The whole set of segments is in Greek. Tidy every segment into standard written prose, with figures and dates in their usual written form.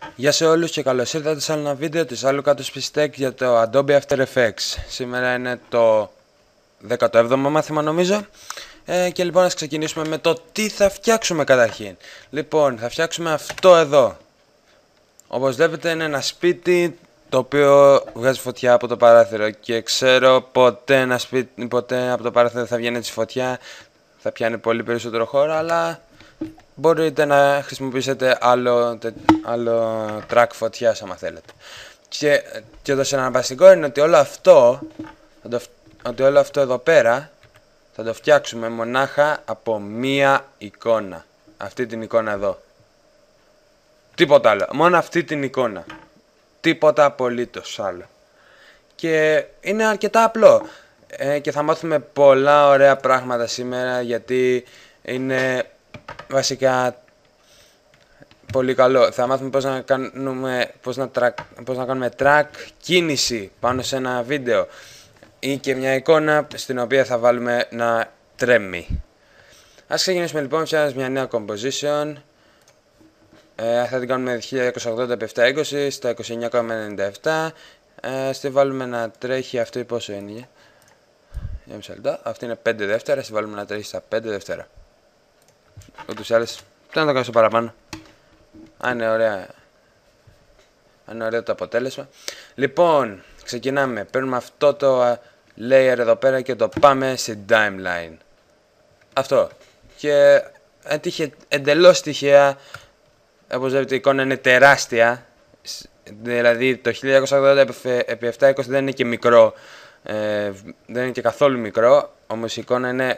Γεια σε όλους και καλώς ήρθατε σε άλλο ένα βίντεο της Alucard Tech για το Adobe After Effects. Σήμερα είναι το 17ο μάθημα νομίζω. Και λοιπόν ας ξεκινήσουμε με το τι θα φτιάξουμε καταρχήν. Λοιπόν, θα φτιάξουμε αυτό εδώ. Όπως βλέπετε είναι ένα σπίτι το οποίο βγάζει φωτιά από το παράθυρο. Και ξέρω ποτέ από το παράθυρο θα βγαίνει έτσι φωτιά. Θα πιάνει πολύ περισσότερο χώρο, αλλά μπορείτε να χρησιμοποιήσετε άλλο track φωτιάς άμα θέλετε. Και το συναρπαστικό είναι ότι όλο αυτό εδώ πέρα θα το φτιάξουμε μονάχα από μία εικόνα. Αυτή την εικόνα εδώ. Τίποτα άλλο. Μόνο αυτή την εικόνα. Τίποτα απολύτως άλλο. Και είναι αρκετά απλό. Και θα μάθουμε πολλά ωραία πράγματα σήμερα, γιατί είναι βασικά πολύ καλό. Θα μάθουμε πώς να κάνουμε track κίνηση πάνω σε ένα βίντεο ή και μια εικόνα στην οποία θα βάλουμε να τρέμει. Ας ξεκινήσουμε λοιπόν φτιάχνοντας μια νέα composition. Θα την κάνουμε 1280x720 στα 29,97. Στη βάλουμε να τρέχει αυτή πόσο είναι. Για μισό λεπτό. Αυτή είναι 5 δεύτερα. Στη βάλουμε να τρέχει στα 5 δεύτερα. Ούτως ή άλλως, τι να το κάνω στο παραπάνω. Αν είναι ωραίο το αποτέλεσμα. Λοιπόν, ξεκινάμε. Παίρνουμε αυτό το layer εδώ πέρα και το πάμε σε timeline. Αυτό. Και έτυχε εντελώς τυχαία. Όπως βλέπετε η εικόνα είναι τεράστια. Δηλαδή το 1280x720 δεν είναι και μικρό. Δεν είναι και καθόλου μικρό. Όμως η εικόνα είναι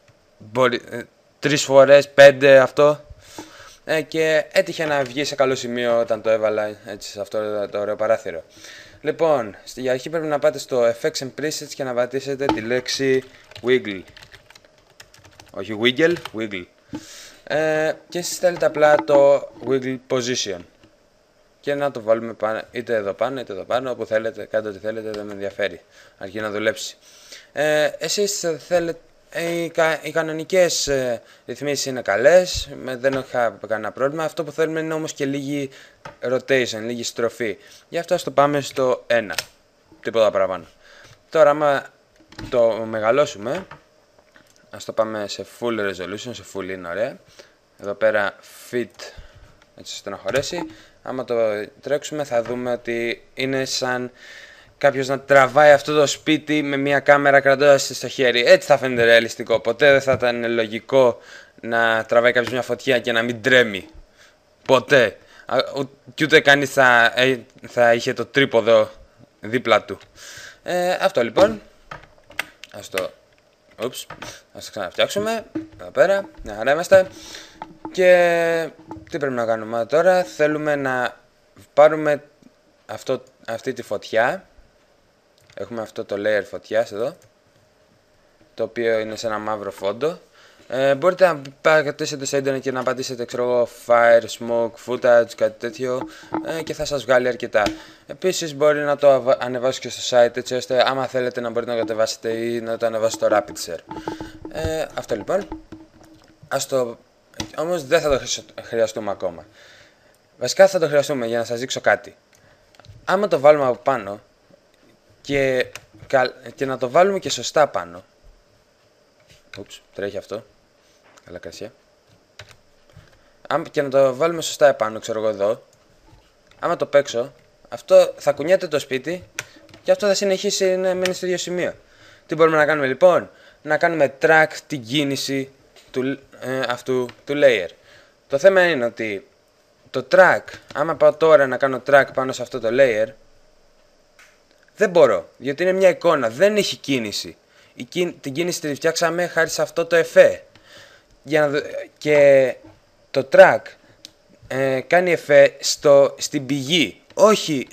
3 φορές 5 αυτό. Και έτυχε να βγει σε καλό σημείο όταν το έβαλα έτσι σε αυτό το ωραίο παράθυρο. Λοιπόν, για αρχή πρέπει να πάτε στο Effects and Presets και να πατήσετε τη λέξη Wiggle. Όχι Wiggle, Wiggle. Και εσείς θέλετε απλά το Wiggle Position. Και να το βάλουμε πάνω, είτε εδώ πάνω, όπου θέλετε, κάντε ό,τι θέλετε, δεν με ενδιαφέρει. Αρκεί να δουλέψει. Εσείς θέλετε. Οι κανονικές ρυθμίσεις είναι καλές, δεν είχα κανένα πρόβλημα. Αυτό που θέλουμε είναι όμως και λίγη rotation, λίγη στροφή. Γι' αυτό ας το πάμε στο 1. Τίποτα παραπάνω. Τώρα άμα το μεγαλώσουμε, ας το πάμε σε full resolution, σε full είναι ωραία. Εδώ πέρα fit, έτσι ώστε να χωρέσει. Άμα το τρέξουμε θα δούμε ότι είναι σαν κάποιος να τραβάει αυτό το σπίτι με μια κάμερα κρατώντας στο χέρι. Έτσι θα φαίνεται ρεαλιστικό. Ποτέ δεν θα ήταν λογικό να τραβάει κάποιος μια φωτιά και να μην τρέμει. Ποτέ. Και ούτε κανείς θα είχε το τρίποδο δίπλα του. Αυτό λοιπόν. Ας το ξαναφτιάξουμε. Εδώ πέρα. Μια χαρά είμαστε. Και τι πρέπει να κάνουμε τώρα. Θέλουμε να πάρουμε αυτή τη φωτιά. Έχουμε αυτό το layer φωτιάς εδώ, το οποίο είναι σε ένα μαύρο φόντο. Μπορείτε να πατήσετε στο ίντερνετ και να πατήσετε fire, smoke, footage, κάτι τέτοιο και θα σας βγάλει αρκετά. Επίσης μπορεί να το ανεβάσει και στο site, έτσι ώστε άμα θέλετε να μπορείτε να το κατεβάσετε ή να το ανεβάσετε στο Rapid Share. Αυτό λοιπόν. Όμως δεν θα το χρειαστούμε ακόμα. Βασικά θα το χρειαστούμε για να σας δείξω κάτι. Άμα το βάλουμε από πάνω και να το βάλουμε και σωστά πάνω. Τρέχει αυτό. Καλά κρασία. Και να το βάλουμε σωστά επάνω, ξέρω εγώ εδώ. Άμα το παίξω, αυτό θα κουνιέται το σπίτι και αυτό θα συνεχίσει να μείνει στο ίδιο σημείο. Τι μπορούμε να κάνουμε λοιπόν? Να κάνουμε track την κίνηση αυτού του layer. Το θέμα είναι ότι το track, άμα πάω τώρα να κάνω track πάνω σε αυτό το layer, δεν μπορώ, γιατί είναι μια εικόνα, δεν έχει κίνηση. Την κίνηση τη φτιάξαμε χάρη σε αυτό το εφέ. Και το track κάνει εφέ στην πηγή, όχι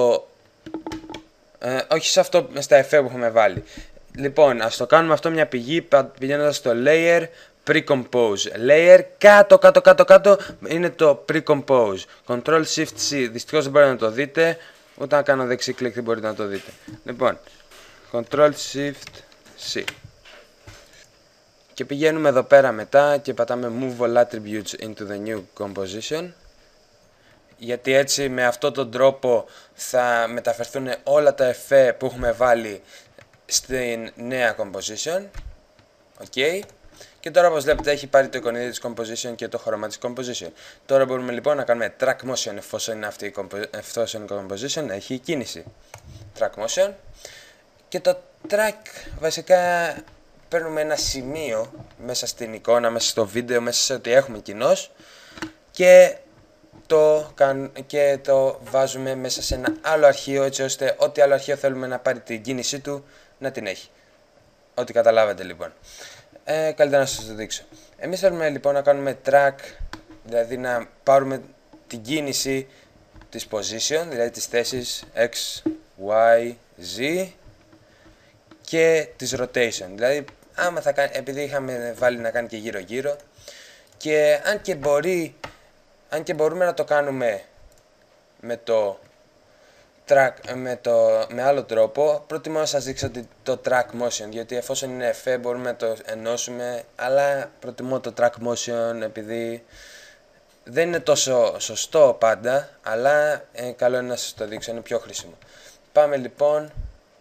στα εφέ που έχουμε βάλει. Λοιπόν, ας το κάνουμε αυτό μια πηγή πηγαίνοντας στο layer pre-compose. Layer κάτω είναι το pre-compose. Ctrl Shift C, δυστυχώς δεν μπορείτε να το δείτε. Ούτε να κάνω δεξί κλικ δεν μπορείτε να το δείτε. Λοιπόν, Ctrl Shift C. Και πηγαίνουμε εδώ πέρα μετά και πατάμε Move All Attributes into the new composition. γιατί έτσι με αυτόν τον τρόπο θα μεταφερθούν όλα τα εφέ που έχουμε βάλει στην νέα composition. Okay. Και τώρα όπως βλέπετε έχει πάρει το εικονίδι της composition και το χρώμα της composition. Τώρα μπορούμε λοιπόν να κάνουμε track motion εφόσον η composition έχει κίνηση. Track motion. Και το track βασικά παίρνουμε ένα σημείο μέσα στην εικόνα, μέσα στο βίντεο, μέσα σε ό,τι έχουμε κοινώς και το βάζουμε μέσα σε ένα άλλο αρχείο, έτσι ώστε ό,τι άλλο αρχείο θέλουμε να πάρει την κίνησή του να την έχει. Ό,τι καταλάβατε λοιπόν. Καλύτερα να σας το δείξω. Εμείς θέλουμε λοιπόν να κάνουμε track, δηλαδή να πάρουμε την κίνηση της position, δηλαδή της θέσης x, y, z και της rotation. Δηλαδή άμα θα κάνει, επειδή είχαμε βάλει να κάνει και γύρω γύρω, και αν και μπορούμε να το κάνουμε με το track, με άλλο τρόπο, προτιμώ να σας δείξω το track motion, γιατί εφόσον είναι εφέ μπορούμε να το ενώσουμε, αλλά προτιμώ το track motion επειδή δεν είναι τόσο σωστό πάντα, αλλά καλό είναι να σας το δείξω, είναι πιο χρήσιμο. Πάμε λοιπόν,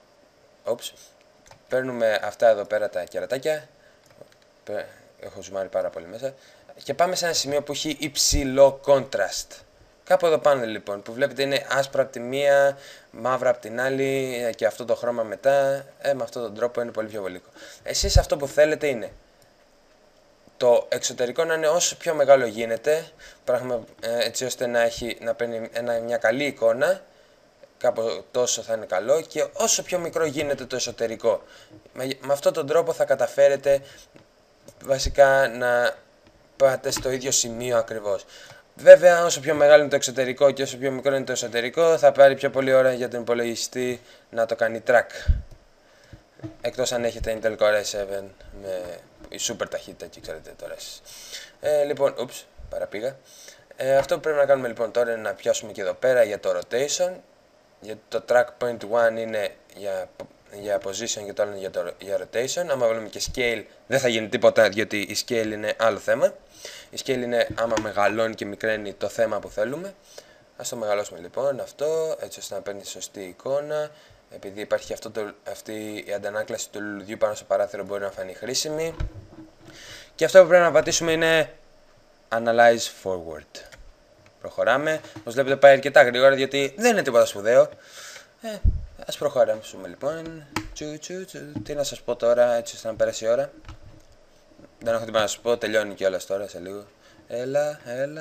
παίρνουμε αυτά εδώ πέρα τα κερατάκια, έχω ζουμάρει πάρα πολύ μέσα, και πάμε σε ένα σημείο που έχει υψηλό contrast. Κάπου εδώ πάνω λοιπόν, που βλέπετε είναι άσπρα από τη μία, μαύρα από την άλλη και αυτό το χρώμα μετά, με αυτόν τον τρόπο είναι πολύ πιο βολικό. Εσείς αυτό που θέλετε είναι το εξωτερικό να είναι όσο πιο μεγάλο γίνεται, έτσι ώστε να παίρνει μια καλή εικόνα, κάπου τόσο θα είναι καλό, και όσο πιο μικρό γίνεται το εσωτερικό. Με αυτόν τον τρόπο θα καταφέρετε βασικά να πάτε στο ίδιο σημείο ακριβώς. Βέβαια, όσο πιο μεγάλο είναι το εξωτερικό και όσο πιο μικρό είναι το εσωτερικό, θα πάρει πιο πολύ ώρα για τον υπολογιστή να το κάνει track. Εκτός αν έχετε Intel Core i7 με super ταχύτητα και ξέρετε τώρα εσείς. Λοιπόν, παραπήγα. Αυτό που πρέπει να κάνουμε λοιπόν τώρα είναι να πιάσουμε και εδώ πέρα για το rotation. Γιατί το track point 1 είναι για position και το άλλο είναι για rotation. Άμα βάλουμε και scale δεν θα γίνει τίποτα, γιατί η scale είναι άλλο θέμα. Η scale είναι άμα μεγαλώνει και μικραίνει το θέμα που θέλουμε. Ας το μεγαλώσουμε λοιπόν αυτό, έτσι ώστε να παίρνει σωστή εικόνα. Επειδή υπάρχει αυτή η αντανάκλαση του λουλουδιού πάνω στο παράθυρο, μπορεί να φανεί χρήσιμη. Και αυτό που πρέπει να πατήσουμε είναι Analyze Forward. Προχωράμε. Όπως βλέπετε πάει αρκετά γρήγορα, γιατί δεν είναι τίποτα σπουδαίο. Ας προχωρήσουμε λοιπόν. Τι να σας πω τώρα, έτσι ώστε να πέρασε η ώρα. Δεν έχω τίποτα να σας πω, τελειώνει κιόλας τώρα σε λίγο. Έλα.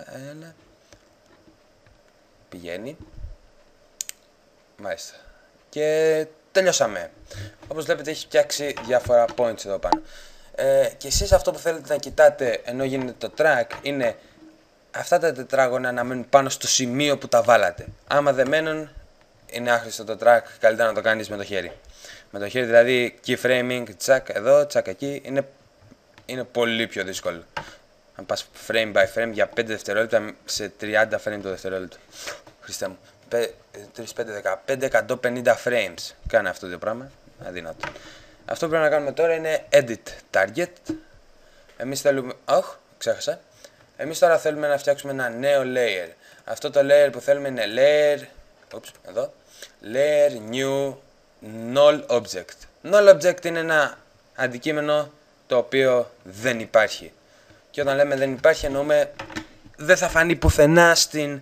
Πηγαίνει. Μάλιστα. Και τελειώσαμε. Όπως βλέπετε έχει φτιάξει διάφορα points εδώ πάνω. Και εσείς αυτό που θέλετε να κοιτάτε ενώ γίνεται το track είναι αυτά τα τετράγωνα να μένουν πάνω στο σημείο που τα βάλατε. Άμα δεν μένουν, είναι άχρηστο το track, καλύτερα να το κάνεις με το χέρι. Με το χέρι δηλαδή keyframing, τσακ εδώ, τσακ εκεί, είναι πολύ πιο δύσκολο. Αν πας frame by frame για 5 δευτερόλεπτα σε 30 frame το δευτερόλεπτο. Χριστέ μου. 150 frames. Κάνε αυτό το πράγμα. Αδύνατο. Αυτό που πρέπει να κάνουμε τώρα είναι edit target. Εμείς θέλουμε... ξέχασα. Εμείς τώρα θέλουμε να φτιάξουμε ένα νέο layer. Αυτό το layer που θέλουμε είναι layer... εδώ. Layer new null object. Null object είναι ένα αντικείμενο το οποίο δεν υπάρχει. Και όταν λέμε δεν υπάρχει εννοούμε δεν θα φανεί πουθενά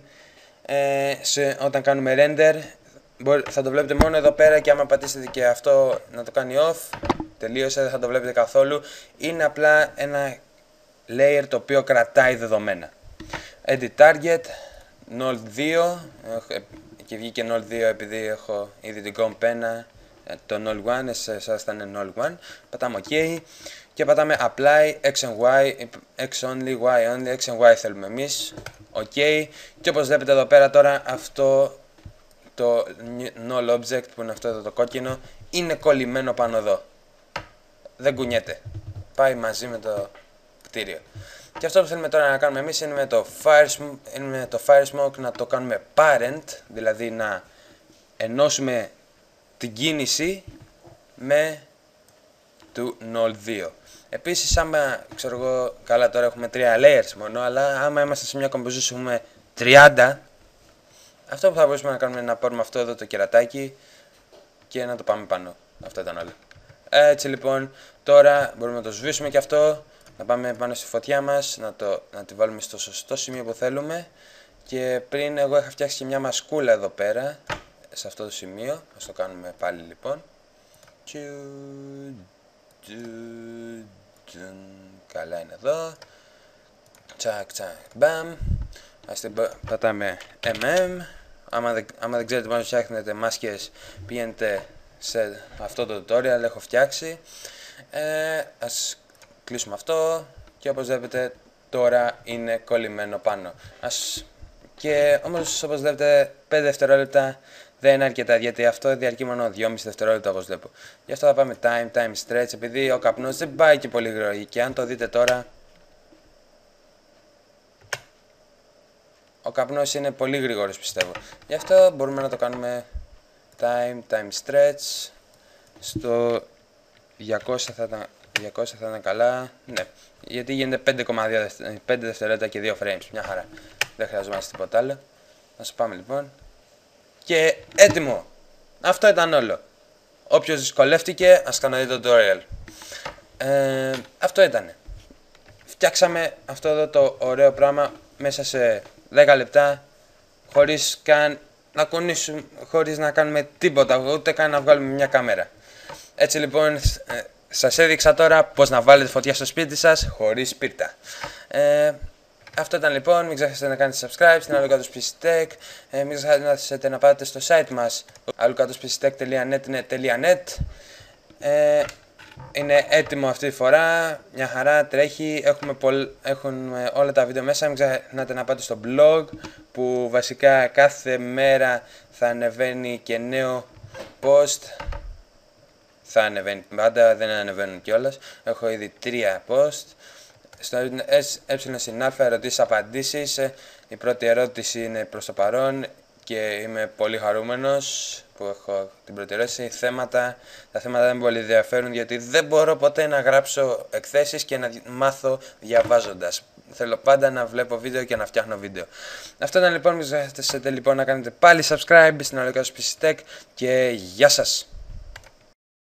όταν κάνουμε render. Θα το βλέπετε μόνο εδώ πέρα και άμα πατήσετε και αυτό να το κάνει off, τελείωσε, δεν θα το βλέπετε καθόλου. Είναι απλά ένα layer το οποίο κρατάει δεδομένα. Edit target, null2, και βγήκε null2 επειδή έχω ήδη την κομπένα το null1, εσάς θα είναι null1. Πατάμε ok και πατάμε apply x and y, x only, y only, x and y θέλουμε εμείς. Ok, και όπως βλέπετε εδώ πέρα τώρα αυτό το null object που είναι αυτό εδώ το κόκκινο είναι κολλημένο πάνω εδώ. Δεν κουνιέται. Πάει μαζί με το κτίριο. Και αυτό που θέλουμε τώρα να κάνουμε εμείς είναι με το Firesmoke να το κάνουμε parent, δηλαδή να ενώσουμε την κίνηση με του null2. Επίσης άμα, ξέρω εγώ, καλά τώρα έχουμε 3 layers μόνο, αλλά άμα είμαστε σε μια composition έχουμε 30, Αυτό που θα μπορούσαμε να κάνουμε είναι να πάρουμε αυτό εδώ το κερατάκι και να το πάμε πάνω. Αυτό ήταν όλο. Έτσι λοιπόν, τώρα μπορούμε να το σβήσουμε και αυτό, να πάμε πάνω στη φωτιά μας, να τη βάλουμε στο σωστό σημείο που θέλουμε. Και πριν εγώ είχα φτιάξει και μια μασκούλα εδώ πέρα, σε αυτό το σημείο. Ας το κάνουμε πάλι λοιπόν. Καλά είναι εδώ. Τσακ τσακ μπαμ. Ας την πατάμε Άμα δεν ξέρετε πώς φτιάχνετε μάσκες, πηγαίνετε σε αυτό το tutorial, έχω φτιάξει. Ας κλείσουμε αυτό και όπως βλέπετε τώρα είναι κολλημένο πάνω. Και όμως όπως βλέπετε 5 δευτερόλεπτα δεν είναι αρκετά, γιατί αυτό διαρκεί μόνο 2,5 δευτερόλεπτα όπως βλέπω. Γι' αυτό θα πάμε time stretch, επειδή ο καπνός δεν πάει και πολύ γρήγορα και αν το δείτε τώρα, ο καπνός είναι πολύ γρήγορος πιστεύω. Γι' αυτό μπορούμε να το κάνουμε time stretch. Στο 200 θα ήταν καλά. Ναι, γιατί γίνεται 5 δευτερόλεπτα και 2 frames. Μια χαρά. Δεν χρειαζόμαστε τίποτα άλλο. Ας πάμε λοιπόν. Και έτοιμο. Αυτό ήταν όλο. Όποιος δυσκολεύτηκε, ας ξαναδεί το tutorial. Αυτό ήτανε. Φτιάξαμε αυτό εδώ το ωραίο πράγμα μέσα σε 10 λεπτά, χωρίς καν να κουνήσουμε, χωρίς να κάνουμε τίποτα, ούτε καν να βγάλουμε μια κάμερα. Έτσι λοιπόν, σας έδειξα τώρα πώς να βάλετε φωτιά στο σπίτι σας χωρίς σπίρτα. Αυτό ήταν λοιπόν, μην ξεχάσετε να κάνετε subscribe στην alukatospctech, μην ξεχάσετε να πάτε στο site μας alukatospctech.net. Είναι έτοιμο αυτή τη φορά, μια χαρά, τρέχει, έχουμε όλα τα βίντεο μέσα, μην ξεχνάτε να πάτε στο blog που βασικά κάθε μέρα θα ανεβαίνει και νέο post. Θα ανεβαίνει πάντα, δεν ανεβαίνουν κιόλας, έχω ήδη 3 post. Στο εα ερωτήσεις απαντήσεις, η πρώτη ερώτηση είναι προς το παρόν και είμαι πολύ χαρούμενος που έχω την πρώτη ερώτηση. Τα θέματα δεν με πολύ ενδιαφέρουν γιατί δεν μπορώ ποτέ να γράψω εκθέσεις και να μάθω διαβάζοντας. Θέλω πάντα να βλέπω βίντεο και να φτιάχνω βίντεο. Αυτό ήταν λοιπόν, μην ξεχάσετε λοιπόν να κάνετε πάλι subscribe στην alukatospctech και γεια σας!